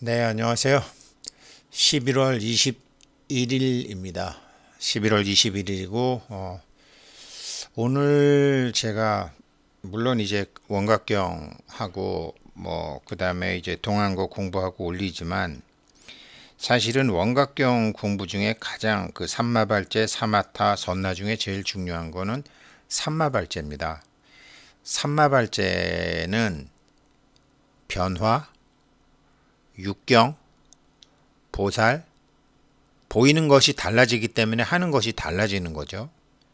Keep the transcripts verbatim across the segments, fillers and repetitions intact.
네, 안녕하세요. 십일월 이십일일입니다. 십일월 이십일일이고 어, 오늘 제가 물론 이제 원각경하고 뭐 그다음에 이제 동안고 공부하고 올리지만 사실은 원각경 공부 중에 가장 그 삼마발제, 사마타, 선나 중에 제일 중요한 거는 삼마발제입니다. 삼마발제는 변화, 육경, 보살, 보이는 것이 달라지기 때문에 하는 것이 달라지는 거죠.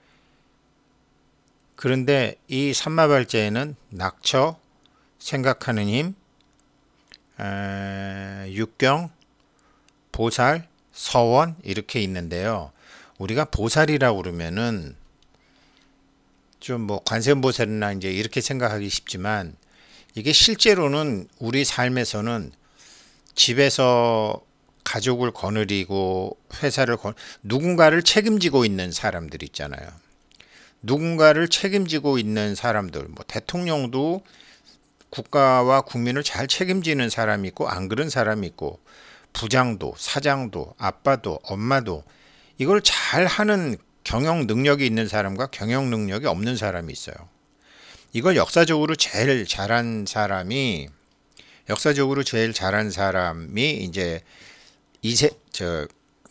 그런데 이 삼마발제에는 낙처, 생각하는 힘, 에, 육경, 보살, 서원 이렇게 있는데요. 우리가 보살이라고 그러면은 좀 뭐 관세음보살이나 이제 이렇게 생각하기 쉽지만 이게 실제로는 우리 삶에서는 집에서 가족을 거느리고 회사를 거 누군가를 책임지고 있는 사람들 있잖아요. 누군가를 책임지고 있는 사람들, 뭐 대통령도 국가와 국민을 잘 책임지는 사람이 있고 안 그런 사람이 있고 부장도 사장도 아빠도 엄마도 이걸 잘 하는 경영 능력이 있는 사람과 경영 능력이 없는 사람이 있어요. 이걸 역사적으로 제일 잘한 사람이 역사적으로 제일 잘한 사람이 이제 이세 저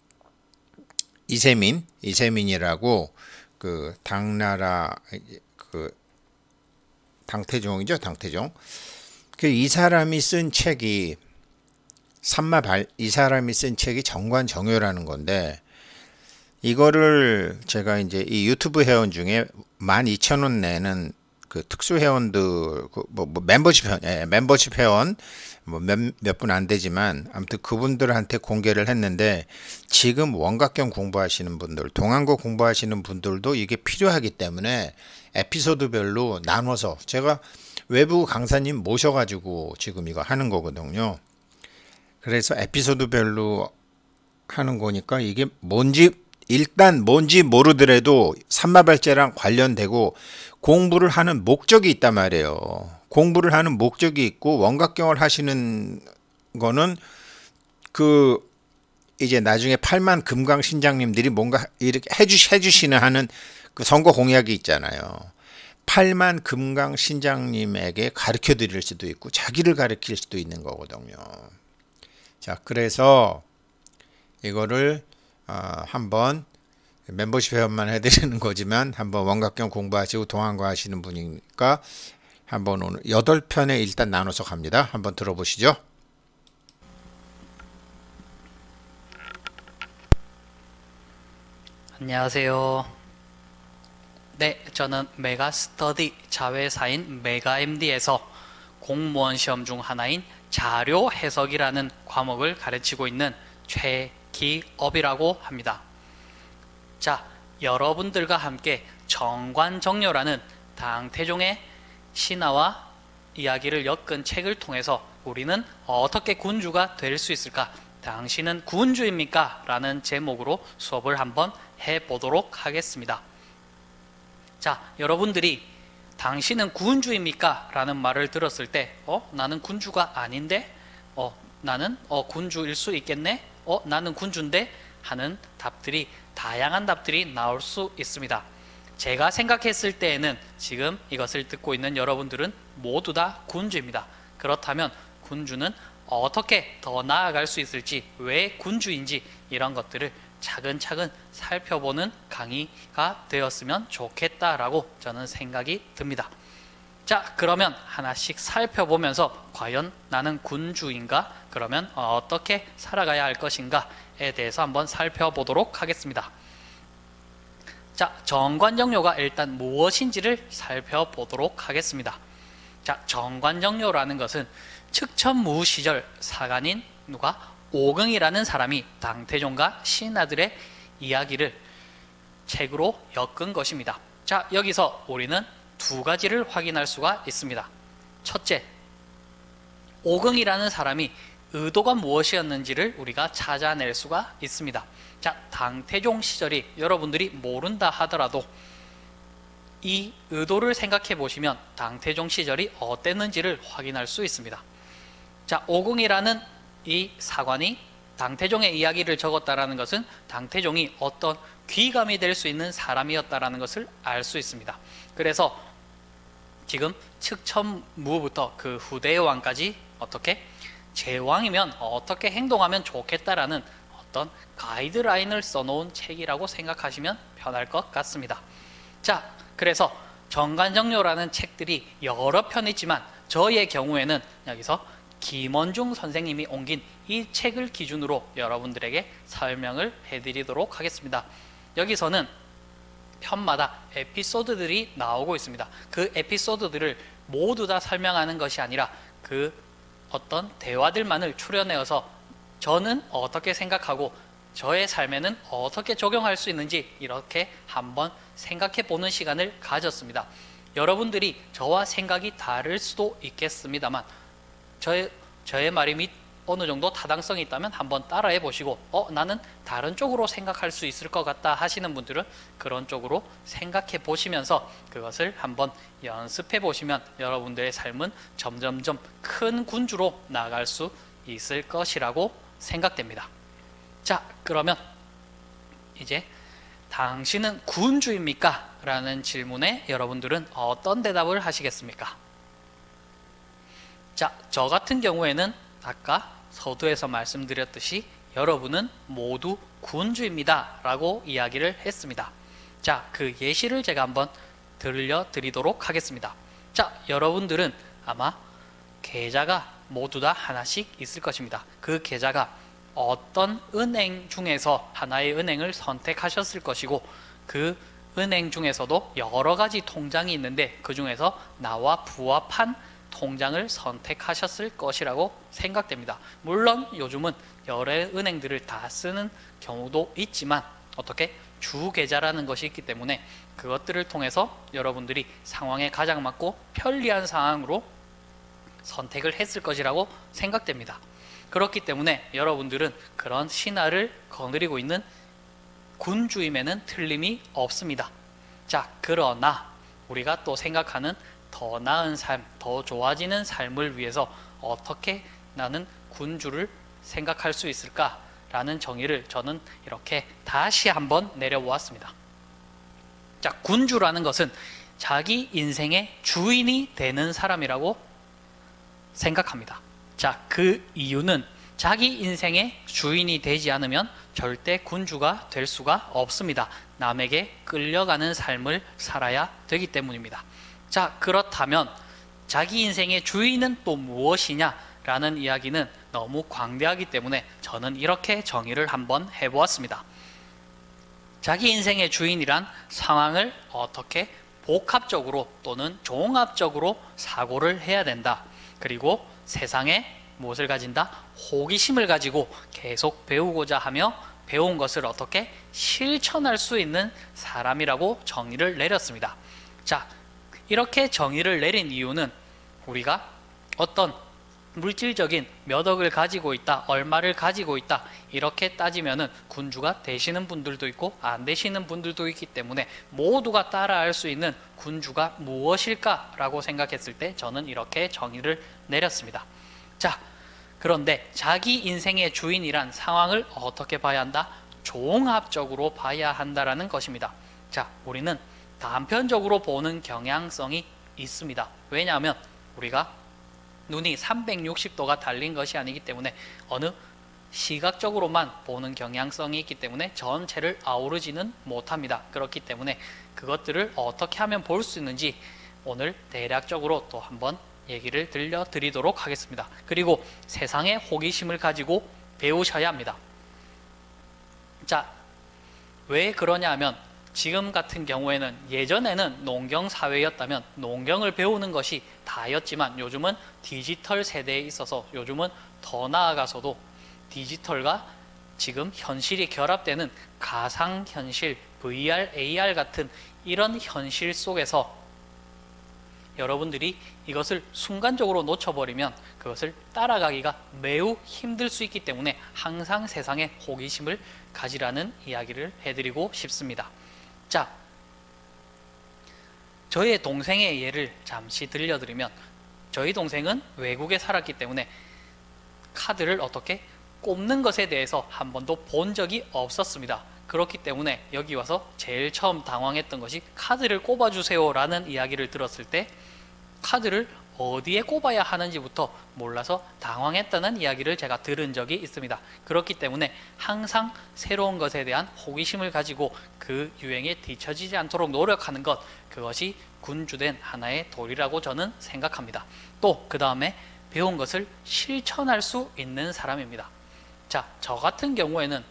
이세민 이세민이라고 그 당나라 그 당태종이죠 당태종 그 이 사람이 쓴 책이 삼마발 이 사람이 쓴 책이 정관정요라는 건데 이거를 제가 이제 이 유튜브 회원 중에 만 이천 원 내는 그 특수 회원들 그 뭐, 뭐 멤버십 회원 예, 멤버십 회원 뭐 몇 몇 분 안 되지만 아무튼 그분들한테 공개를 했는데 지금 원각경 공부하시는 분들 동안고 공부하시는 분들도 이게 필요하기 때문에 에피소드별로 나눠서 제가 외부 강사님 모셔가지고 지금 이거 하는 거거든요. 그래서 에피소드별로 하는 거니까 이게 뭔지 일단 뭔지 모르더라도 삼마발제랑 관련되고 공부를 하는 목적이 있단 말이에요. 공부를 하는 목적이 있고 원각경을 하시는 거는 그 이제 나중에 팔만 금강 신장님들이 뭔가 이렇게 해주, 해주시는 하는 그 선거 공약이 있잖아요. 팔만 금강 신장님에게 가르쳐 드릴 수도 있고 자기를 가르칠 수도 있는 거거든요. 자, 그래서 이거를 어, 한번 멤버십 회원만 해드리는 거지만 한번 원각경 공부하시고 동안고 하시는 분이니까 한번 오늘 여덟 편에 일단 나눠서 갑니다. 한번 들어보시죠. 안녕하세요. 네, 저는 메가스터디 자회사인 메가엠디에서 공무원 시험 중 하나인 자료 해석이라는 과목을 가르치고 있는 최기업이라고 합니다. 자, 여러분들과 함께 정관정요라는 당태종의 신화와 이야기를 엮은 책을 통해서 우리는 어떻게 군주가 될 수 있을까? 당신은 군주입니까? 라는 제목으로 수업을 한번 해보도록 하겠습니다. 자, 여러분들이 당신은 군주입니까? 라는 말을 들었을 때 어? 나는 군주가 아닌데? 어, 나는 어, 군주일 수 있겠네? 어, 나는 군주인데? 하는 답들이 다양한 답들이 나올 수 있습니다. 제가 생각했을 때에는 지금 이것을 듣고 있는 여러분들은 모두 다 군주입니다. 그렇다면 군주는 어떻게 더 나아갈 수 있을지, 왜 군주인지 이런 것들을 차근차근 살펴보는 강의가 되었으면 좋겠다라고 저는 생각이 듭니다. 자, 그러면 하나씩 살펴보면서 과연 나는 군주인가? 그러면 어떻게 살아가야 할 것인가에 대해서 한번 살펴보도록 하겠습니다. 자, 정관정요가 일단 무엇인지를 살펴보도록 하겠습니다. 자, 정관정요라는 것은 측천무 시절 사간인 누가 오긍이라는 사람이 당태종과 신하들의 이야기를 책으로 엮은 것입니다. 자, 여기서 우리는 두 가지를 확인할 수가 있습니다. 첫째, 오긍이라는 사람이 의도가 무엇이었는지를 우리가 찾아낼 수가 있습니다. 자, 당태종 시절이 여러분들이 모른다 하더라도 이 의도를 생각해 보시면 당태종 시절이 어땠는지를 확인할 수 있습니다. 자, 오긍이라는 이 사관이 당태종의 이야기를 적었다라는 것은 당태종이 어떤 귀감이 될 수 있는 사람이었다라는 것을 알 수 있습니다. 그래서 지금 측천무부터 그 후대의 왕까지 어떻게 제왕이면 어떻게 행동하면 좋겠다라는 어떤 가이드라인을 써놓은 책이라고 생각하시면 편할 것 같습니다. 자, 그래서 정관정료라는 책들이 여러 편 있지만 저의 경우에는 여기서 김원중 선생님이 옮긴 이 책을 기준으로 여러분들에게 설명을 해드리도록 하겠습니다. 여기서는 편마다 에피소드들이 나오고 있습니다. 그 에피소드들을 모두 다 설명하는 것이 아니라 그 어떤 대화들만을 추려내어서 저는 어떻게 생각하고 저의 삶에는 어떻게 적용할 수 있는지 이렇게 한번 생각해 보는 시간을 가졌습니다. 여러분들이 저와 생각이 다를 수도 있겠습니다만 저의, 저의 말이 및 어느 정도 타당성이 있다면 한번 따라해 보시고 어 나는 다른 쪽으로 생각할 수 있을 것 같다 하시는 분들은 그런 쪽으로 생각해 보시면서 그것을 한번 연습해 보시면 여러분들의 삶은 점점점 큰 군주로 나아갈 수 있을 것이라고 생각됩니다. 자, 그러면 이제 당신은 군주입니까? 라는 질문에 여러분들은 어떤 대답을 하시겠습니까? 자, 저 같은 경우에는 아까 서두에서 말씀드렸듯이 여러분은 모두 군주입니다 라고 이야기를 했습니다. 자, 그 예시를 제가 한번 들려드리도록 하겠습니다. 자, 여러분들은 아마 계좌가 모두 다 하나씩 있을 것입니다. 그 계좌가 어떤 은행 중에서 하나의 은행을 선택하셨을 것이고 그 은행 중에서도 여러 가지 통장이 있는데 그 중에서 나와 부합한 통장을 선택하셨을 것이라고 생각됩니다. 물론 요즘은 여러 은행들을 다 쓰는 경우도 있지만 어떻게 주계좌라는 것이 있기 때문에 그것들을 통해서 여러분들이 상황에 가장 맞고 편리한 상황으로 선택을 했을 것이라고 생각됩니다. 그렇기 때문에 여러분들은 그런 신화를 거느리고 있는 군주임에는 틀림이 없습니다. 자, 그러나 우리가 또 생각하는 더 나은 삶, 더 좋아지는 삶을 위해서 어떻게 나는 군주를 생각할 수 있을까라는 정의를 저는 이렇게 다시 한번 내려보았습니다. 자, 군주라는 것은 자기 인생의 주인이 되는 사람이라고 생각합니다. 자, 그 이유는 자기 인생의 주인이 되지 않으면 절대 군주가 될 수가 없습니다. 남에게 끌려가는 삶을 살아야 되기 때문입니다. 자, 그렇다면 자기 인생의 주인은 또 무엇이냐 라는 이야기는 너무 광대하기 때문에 저는 이렇게 정의를 한번 해보았습니다. 자기 인생의 주인이란 상황을 어떻게 복합적으로 또는 종합적으로 사고를 해야 된다. 그리고 세상에 무엇을 가진다? 호기심을 가지고 계속 배우고자 하며 배운 것을 어떻게 실천할 수 있는 사람이라고 정의를 내렸습니다. 자, 이렇게 정의를 내린 이유는 우리가 어떤 물질적인 몇 억을 가지고 있다, 얼마를 가지고 있다 이렇게 따지면은 군주가 되시는 분들도 있고 안 되시는 분들도 있기 때문에 모두가 따라할 수 있는 군주가 무엇일까라고 생각했을 때 저는 이렇게 정의를 내렸습니다. 자, 그런데 자기 인생의 주인이란 상황을 어떻게 봐야 한다? 종합적으로 봐야 한다라는 것입니다. 자, 우리는 단편적으로 보는 경향성이 있습니다. 왜냐하면 우리가 눈이 삼백육십 도가 달린 것이 아니기 때문에 어느 시각적으로만 보는 경향성이 있기 때문에 전체를 아우르지는 못합니다. 그렇기 때문에 그것들을 어떻게 하면 볼 수 있는지 오늘 대략적으로 또 한번 얘기를 들려드리도록 하겠습니다. 그리고 세상에 호기심을 가지고 배우셔야 합니다. 자, 왜 그러냐 하면 지금 같은 경우에는 예전에는 농경 사회였다면 농경을 배우는 것이 다였지만 요즘은 디지털 세대에 있어서 요즘은 더 나아가서도 디지털과 지금 현실이 결합되는 가상현실, 브이알, 에이알 같은 이런 현실 속에서 여러분들이 이것을 순간적으로 놓쳐버리면 그것을 따라가기가 매우 힘들 수 있기 때문에 항상 세상에 호기심을 가지라는 이야기를 해드리고 싶습니다. 자, 저의 동생의 예를 잠시 들려드리면 저희 동생은 외국에 살았기 때문에 카드를 어떻게 꼽는 것에 대해서 한 번도 본 적이 없었습니다. 그렇기 때문에 여기 와서 제일 처음 당황했던 것이 카드를 꼽아주세요 라는 이야기를 들었을 때 카드를 어디에 꼽아야 하는지부터 몰라서 당황했다는 이야기를 제가 들은 적이 있습니다. 그렇기 때문에 항상 새로운 것에 대한 호기심을 가지고 그 유행에 뒤처지지 않도록 노력하는 것, 그것이 군주된 하나의 도리라고 저는 생각합니다. 또 그 다음에 배운 것을 실천할 수 있는 사람입니다. 자, 저 같은 경우에는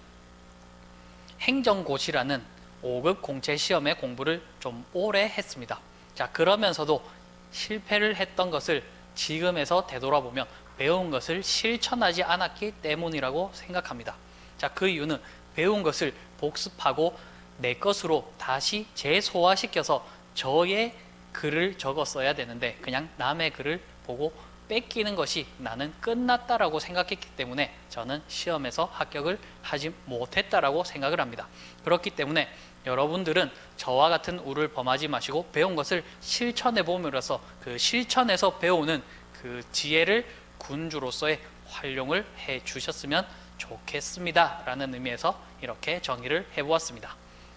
행정고시라는 오 급 공채 시험의 공부를 좀 오래 했습니다. 자, 그러면서도 실패를 했던 것을 지금에서 되돌아보면 배운 것을 실천하지 않았기 때문이라고 생각합니다. 자, 그 이유는 배운 것을 복습하고 내 것으로 다시 재소화시켜서 저의 글을 적었어야 되는데 그냥 남의 글을 보고 뺏기는 것이 나는 끝났다라고 생각했기 때문에 저는 시험에서 합격을 하지 못했다라고 생각을 합니다. 그렇기 때문에 여러분들은 저와 같은 우를 범하지 마시고 배운 것을 실천해 봄으로써 그 실천에서 배우는 그 지혜를 군주로서의 활용을 해 주셨으면 좋겠습니다 라는 의미에서 이렇게 정의를 해 보았습니다.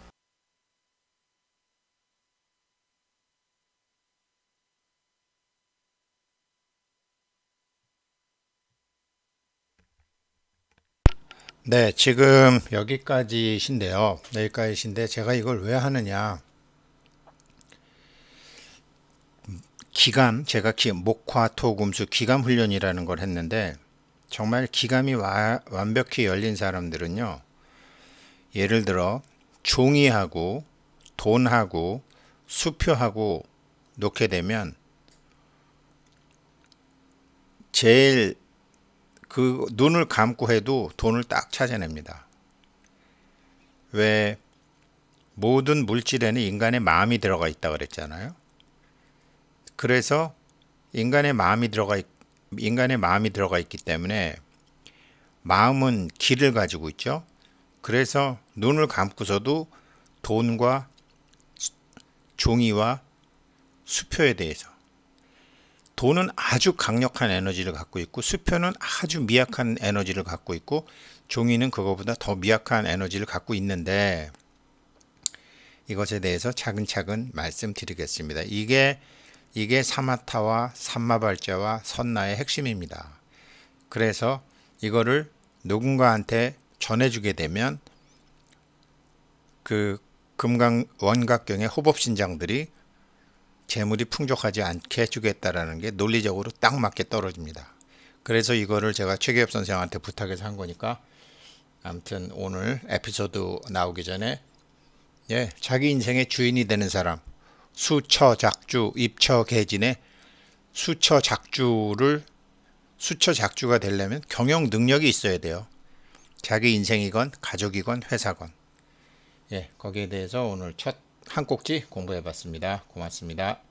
네, 지금 여기까지신데요. 여기까지신데 제가 이걸 왜 하느냐. 기감, 제가 기, 목화, 토, 금수 기감 훈련이라는 걸 했는데 정말 기감이 와, 완벽히 열린 사람들은요. 예를 들어 종이하고 돈하고 수표하고 놓게 되면 제일 그 눈을 감고 해도 돈을 딱 찾아냅니다. 왜 모든 물질에는 인간의 마음이 들어가 있다 그랬잖아요. 그래서 인간의 마음이 들어가 있, 인간의 마음이 들어가 있기 때문에 마음은 기를 가지고 있죠. 그래서 눈을 감고서도 돈과 종이와 수표에 대해서, 돈은 아주 강력한 에너지를 갖고 있고 수표는 아주 미약한 에너지를 갖고 있고 종이는 그거보다 더 미약한 에너지를 갖고 있는데 이것에 대해서 차근차근 말씀드리겠습니다. 이게 이게 사마타와 삼마발자와 선나의 핵심입니다. 그래서 이거를 누군가한테 전해주게 되면 그 금강 원각경의 호법신장들이 재물이 풍족하지 않게 해주겠다라는 게 논리적으로 딱 맞게 떨어집니다. 그래서 이거를 제가 최기엽 선생한테 부탁해서 한 거니까 아무튼 오늘 에피소드 나오기 전에 예, 자기 인생의 주인이 되는 사람, 수처작주, 입처개진의 수처작주를 수처작주가 되려면 경영 능력이 있어야 돼요. 자기 인생이건 가족이건 회사건. 예, 거기에 대해서 오늘 첫 한 꼭지 공부해 봤습니다. 고맙습니다.